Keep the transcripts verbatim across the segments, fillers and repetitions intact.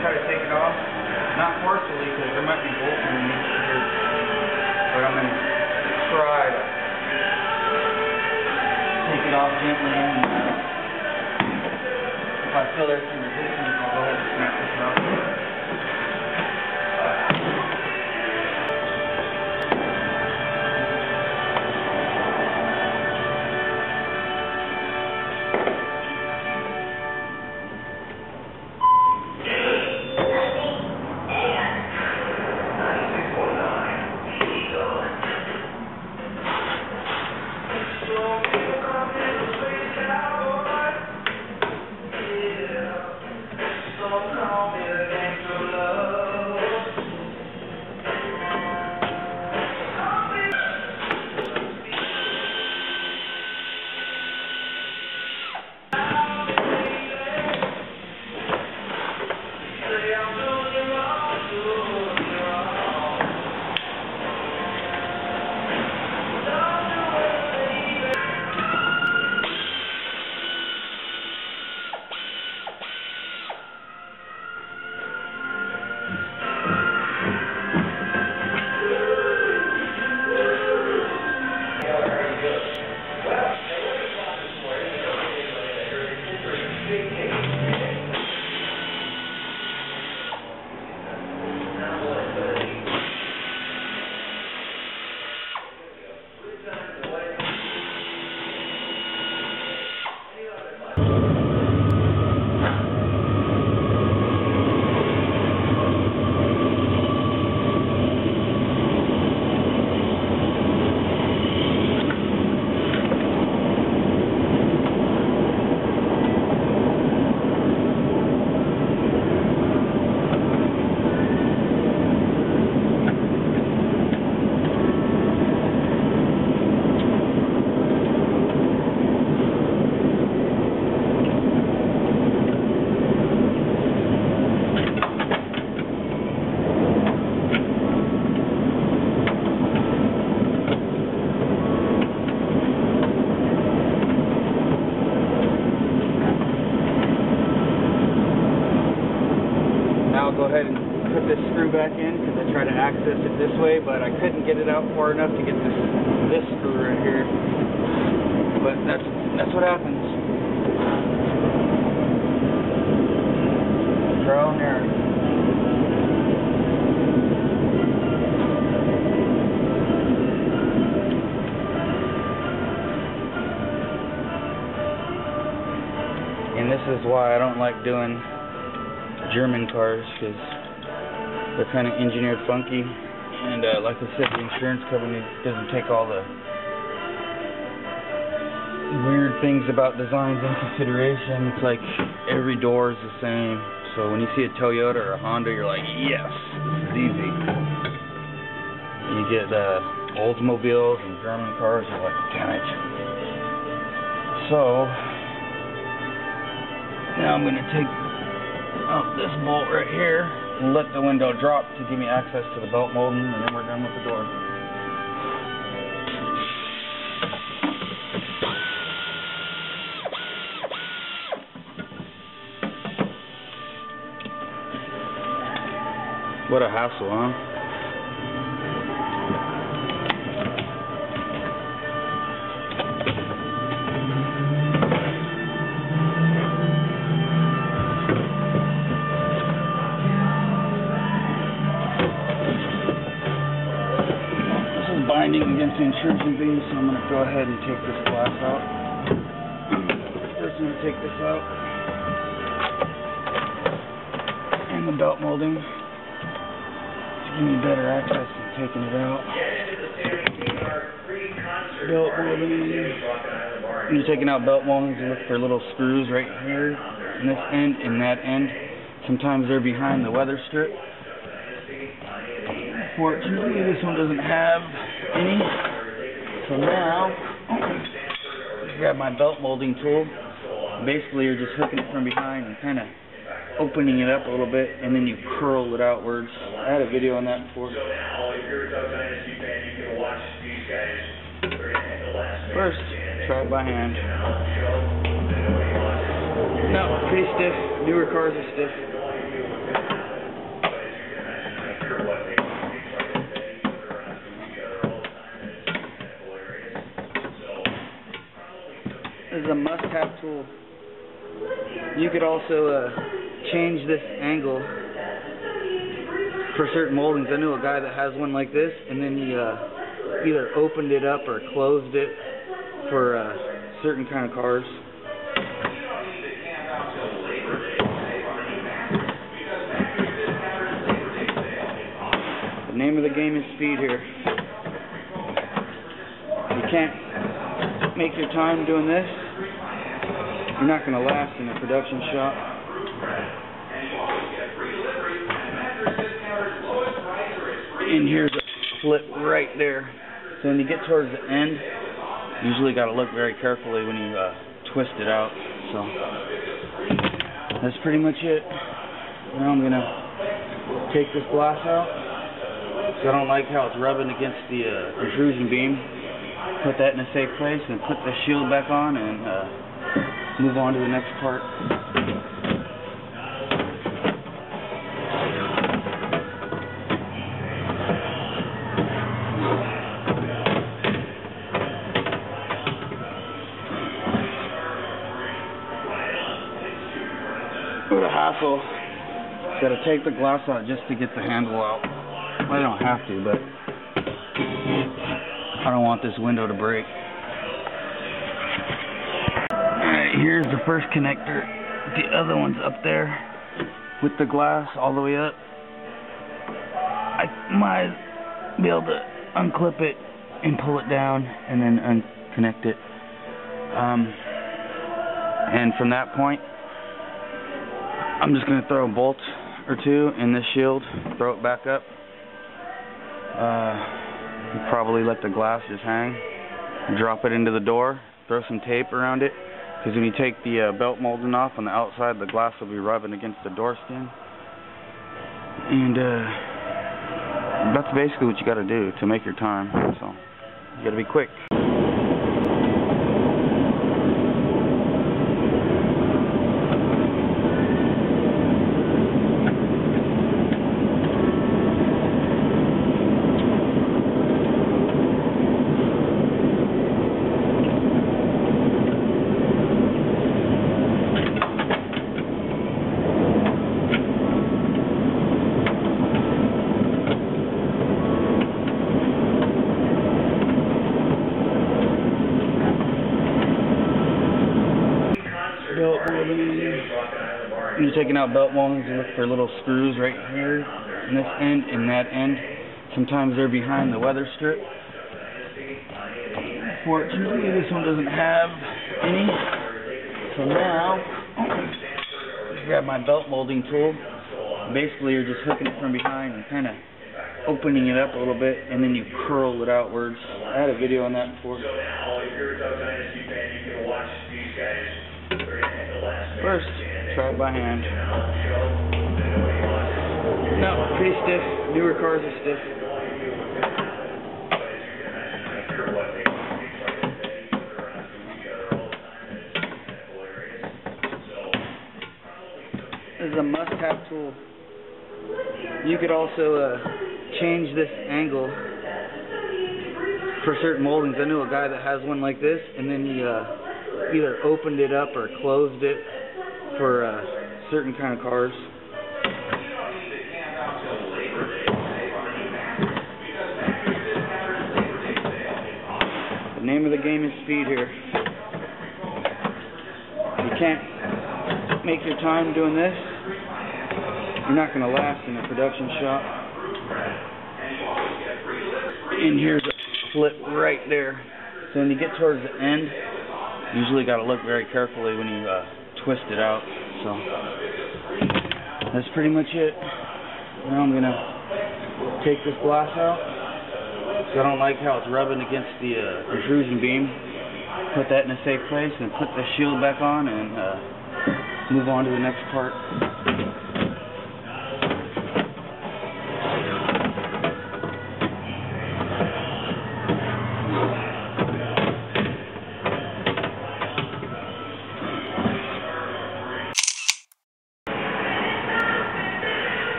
try to take it off. Not forcefully, because there might be bolts underneath here. But I'm going to try to take it off gently. And if I feel there's some resistance, I'll go ahead and snap this off. Go ahead and put this screw back in because I tried to access it this way, but I couldn't get it out far enough to get this this screw right here. But that's that's what happens. Trial and error. And this is why I don't like doing German cars, because they're kind of engineered funky, and uh, like I said, the insurance company doesn't take all the weird things about designs in consideration. It's like every door is the same, so when you see a Toyota or a Honda, you're like, yes, this is easy. You get uh, Oldsmobiles and German cars, you're like, damn it. So now I'm going to take out this bolt right here and let the window drop to give me access to the belt molding, and then we're done with the door. What a hassle, huh? Binding against the intrusion beam, so I'm going to go ahead and take this glass out. First I'm going to take this out, and the belt molding to give me better access to taking it out. Belt molding. When you're taking out belt moldings, you look for little screws right here in this end and that end. Sometimes they're behind the weather strip. Fortunately, this one doesn't have any. So now, just grab my belt molding tool. Basically, you're just hooking it from behind and kind of opening it up a little bit, and then you curl it outwards. I had a video on that before. First, try it by hand. No, pretty stiff. Newer cars are stiff. tool. You could also uh, change this angle for certain moldings. I knew a guy that has one like this, and then he uh, either opened it up or closed it for uh, certain kind of cars. The name of the game is speed here. You can't make your time doing this, you're not going to last in a production shop. And here's a flip right there. So when you get towards the end, you usually got to look very carefully when you uh, twist it out. So that's pretty much it. Now I'm going to take this glass out. So I don't like how it's rubbing against the uh, intrusion beam. Put that in a safe place and put the shield back on and uh, move on to the next part. What a hassle. Got to take the glass out just to get the handle out. Well, I don't have to, but I don't want this window to break. Alright, here's the first connector. The other one's up there with the glass all the way up. I might be able to unclip it and pull it down and then unconnect it. Um, and from that point, I'm just going to throw a bolt or two in this shield, throw it back up. Uh, probably let the glass just hang, drop it into the door, throw some tape around it, because when you take the uh, belt molding off on the outside, the glass will be rubbing against the door skin. And uh, that's basically what you got to do to make your time. So you got to be quick. Belt molding. You're taking out belt moldings, you look for little screws right here in this end and that end. Sometimes they're behind the weather strip. Fortunately, this one doesn't have any. So now, just grab my belt molding tool. Basically, you're just hooking it from behind and kind of opening it up a little bit, and then you curl it outwards. I had a video on that before. First, try it by hand. No, pretty stiff. Newer cars are stiff. This is a must-have tool. You could also uh, change this angle for certain moldings. I knew a guy that has one like this, and then he uh, either opened it up or closed it for uh, certain kind of cars. The name of the game is speed here. You can't make your time doing this, you're not going to last in a production shop. And here's a flip right there. So when you get towards the end, you usually got to look very carefully when you uh, twist it out. So that's pretty much it. Now I'm going to take this glass out. So I don't like how it's rubbing against the uh, intrusion beam. Put that in a safe place and put the shield back on and uh, move on to the next part.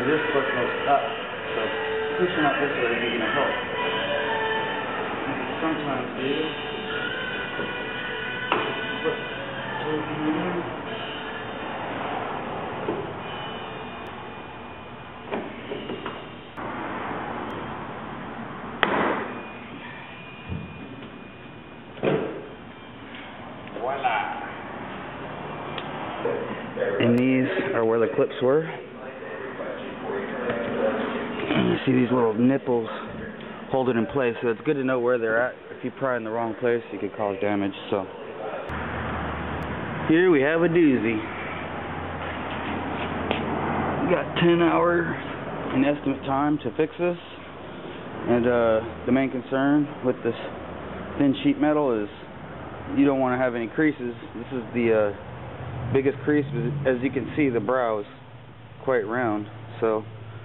this foot goes up, so pushing up this way ain't gonna help. Sometimes do. Voila! And these are where the clips were. And you see these little nipples hold it in place, so it's good to know where they're at. If you pry in the wrong place, you could cause damage. So here we have a doozy. We got ten hours in estimate time to fix this, and uh, the main concern with this thin sheet metal is you don't want to have any creases. This is the uh, biggest crease. As you can see, the brow is quite round, so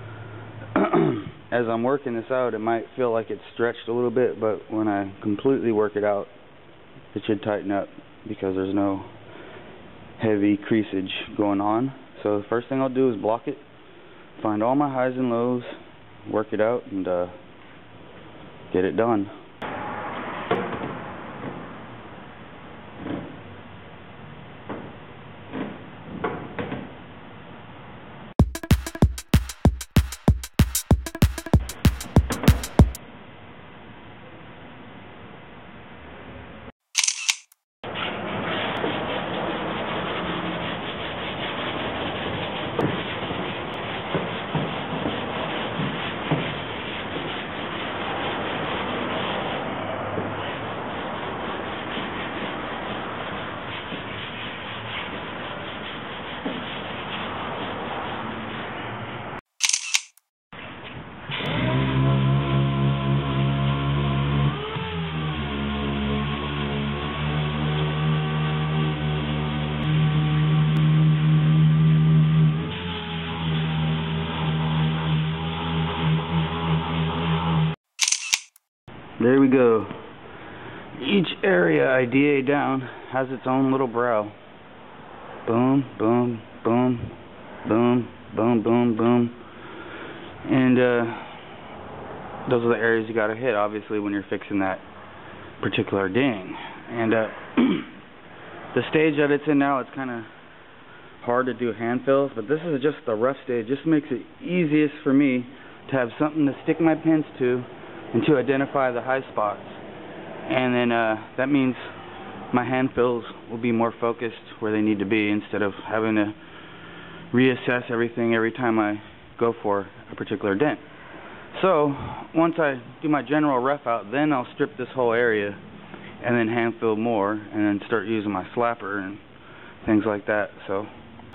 as I'm working this out, it might feel like it's stretched a little bit, but when I completely work it out, it should tighten up because there's no heavy creasage going on. So the first thing I'll do is block it, find all my highs and lows, work it out, and uh, get it done. There we go. Each area I D A down has its own little brow. Boom, boom, boom, boom, boom, boom, boom. And uh, those are the areas you gotta hit, obviously, when you're fixing that particular ding. And uh, the stage that it's in now, it's kind of hard to do hand fills, but this is just the rough stage. Just makes it easiest for me to have something to stick my pins to and to identify the high spots. And then uh, that means my hand fills will be more focused where they need to be instead of having to reassess everything every time I go for a particular dent. So once I do my general rough out, then I'll strip this whole area and then hand fill more and then start using my slapper and things like that. So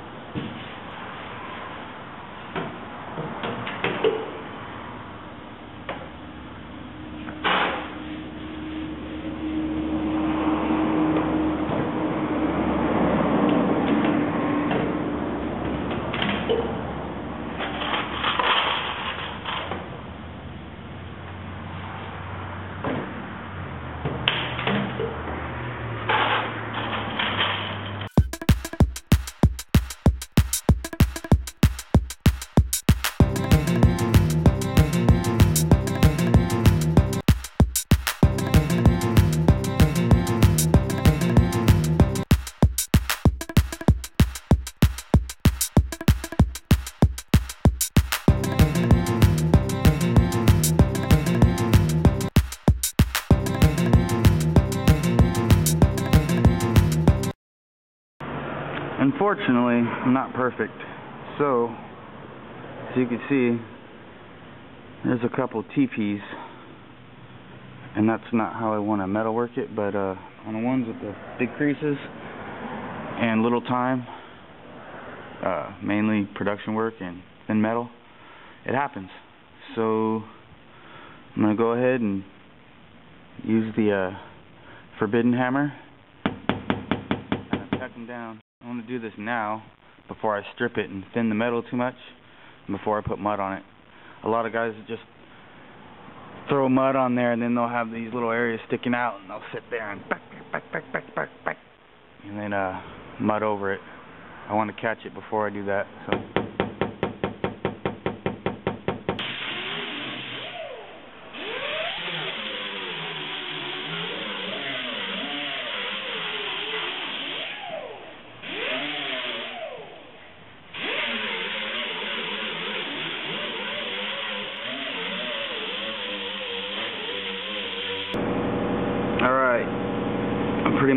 unfortunately, I'm not perfect. So, as you can see, there's a couple teepees, and that's not how I want to metalwork it. But uh, on the ones with the big creases and little time, uh, mainly production work and thin metal, it happens. So I'm gonna go ahead and use the uh, forbidden hammer and tuck them down. I want to do this now before I strip it and thin the metal too much and before I put mud on it. A lot of guys just throw mud on there and then they'll have these little areas sticking out and they'll sit there and back, back, back, back, back, back, and then uh, mud over it. I want to catch it before I do that. So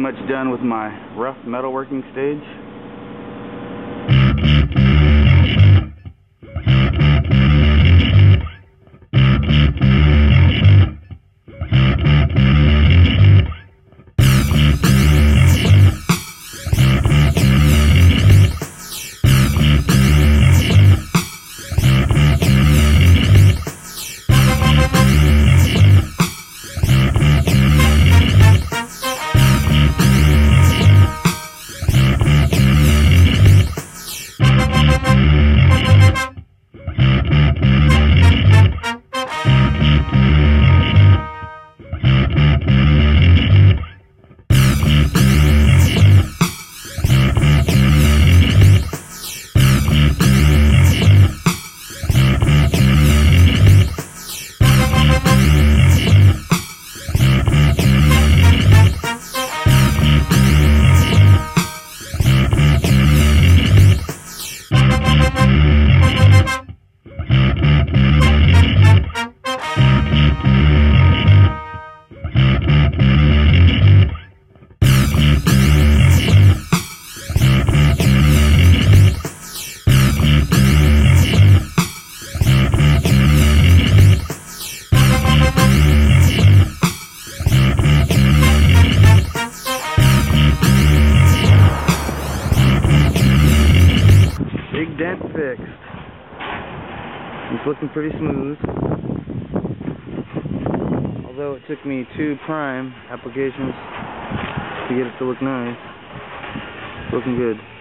much done with my rough metalworking stage. Big dent fixed. It's looking pretty smooth. Although it took me two prime applications to get it to look nice. It's looking good.